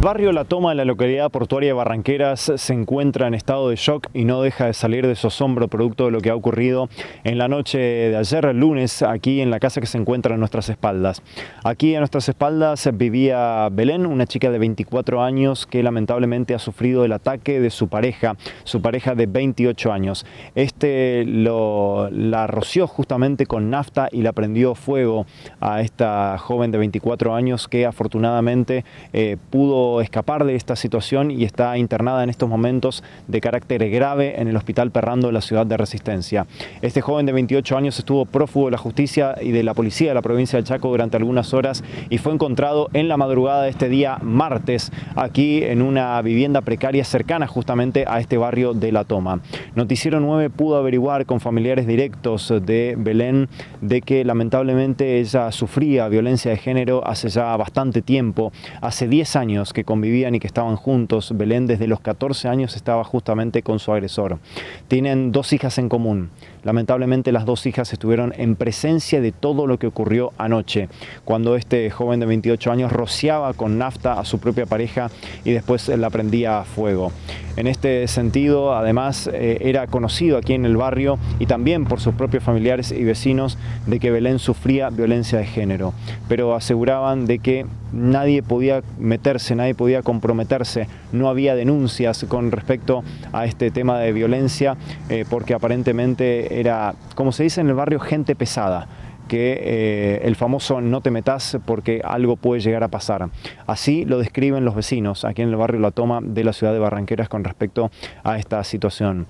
El barrio La Toma de la localidad portuaria de Barranqueras se encuentra en estado de shock y no deja de salir de su asombro producto de lo que ha ocurrido en la noche de ayer, el lunes, aquí en la casa que se encuentra a nuestras espaldas. Aquí a nuestras espaldas vivía Belén, una chica de 24 años que lamentablemente ha sufrido el ataque de su pareja de 28 años. La roció justamente con nafta y la prendió fuego a esta joven de 24 años que afortunadamente pudo escapar de esta situación y está internada en estos momentos de carácter grave en el Hospital Perrando de la ciudad de Resistencia. Este joven de 28 años estuvo prófugo de la justicia y de la policía de la provincia del Chaco durante algunas horas y fue encontrado en la madrugada de este día martes aquí en una vivienda precaria cercana justamente a este barrio de La Toma. Noticiero 9 pudo averiguar con familiares directos de Belén de que lamentablemente ella sufría violencia de género hace ya bastante tiempo, hace 10 años que convivían y que estaban juntos. Belén desde los 14 años estaba justamente con su agresor. Tienen 2 hijas en común. Lamentablemente las 2 hijas estuvieron en presencia de todo lo que ocurrió anoche, cuando este joven de 28 años rociaba con nafta a su propia pareja y después la prendía a fuego. En este sentido, además, era conocido aquí en el barrio y también por sus propios familiares y vecinos de que Belén sufría violencia de género, pero aseguraban de que nadie podía meterse, nadie podía comprometerse, no había denuncias con respecto a este tema de violencia porque aparentemente era, como se dice en el barrio, gente pesada, que el famoso no te metas porque algo puede llegar a pasar. Así lo describen los vecinos aquí en el barrio La Toma de la ciudad de Barranqueras con respecto a esta situación.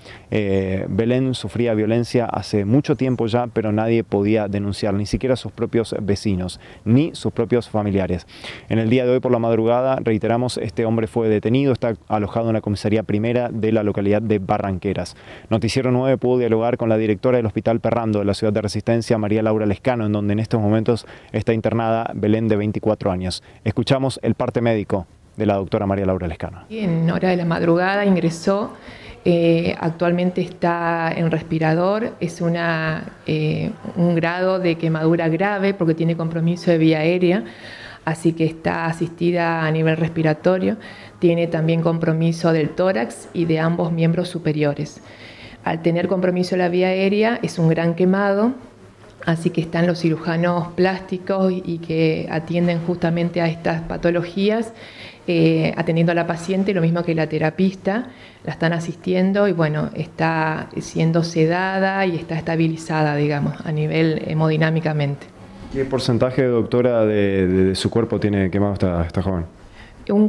Belén sufría violencia hace mucho tiempo ya, pero nadie podía denunciar, ni siquiera sus propios vecinos, ni sus propios familiares. En el día de hoy por la madrugada, reiteramos, este hombre fue detenido, está alojado en la comisaría primera de la localidad de Barranqueras. Noticiero 9 pudo dialogar con la directora del Hospital Perrando de la ciudad de Resistencia, María Laura Lescano, en donde en estos momentos está internada Belén de 24 años. Escuchamos el parte médico de la doctora María Laura Lescano. En hora de la madrugada ingresó, actualmente está en respirador, es un grado de quemadura grave porque tiene compromiso de vía aérea, así que está asistida a nivel respiratorio, tiene también compromiso del tórax y de ambos miembros superiores. Al tener compromiso de la vía aérea es un gran quemado, así que están los cirujanos plásticos y que atienden justamente a estas patologías, atendiendo a la paciente, lo mismo que la terapista, la están asistiendo y bueno, está siendo sedada y está estabilizada, digamos, a nivel hemodinámicamente. ¿Qué porcentaje, doctora, de su cuerpo tiene quemado esta joven? Un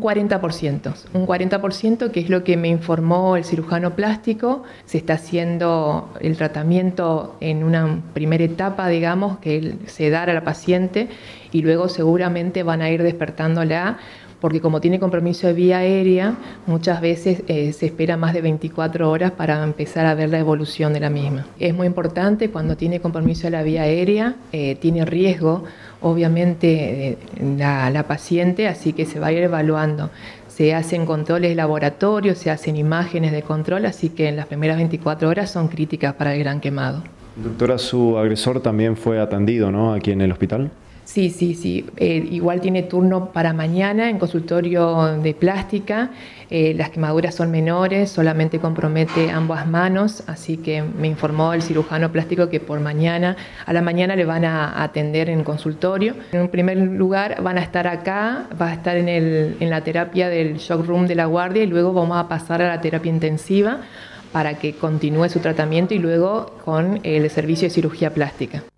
40%, que es lo que me informó el cirujano plástico. Se está haciendo el tratamiento en una primera etapa, digamos, que es sedar a la paciente y luego seguramente van a ir despertándola, porque como tiene compromiso de vía aérea, muchas veces se espera más de 24 horas para empezar a ver la evolución de la misma. Es muy importante cuando tiene compromiso de la vía aérea, tiene riesgo, obviamente, la paciente, así que se va a ir evaluando. Se hacen controles de laboratorio, se hacen imágenes de control, así que en las primeras 24 horas son críticas para el gran quemado. Doctora, su agresor también fue atendido, ¿no?, aquí en el hospital. Sí. Igual tiene turno para mañana en consultorio de plástica. Las quemaduras son menores, solamente compromete ambas manos, así que me informó el cirujano plástico que a la mañana le van a atender en consultorio. En un primer lugar van a estar acá, va a estar en la terapia del shock room de la guardia y luego vamos a pasar a la terapia intensiva para que continúe su tratamiento y luego con el servicio de cirugía plástica.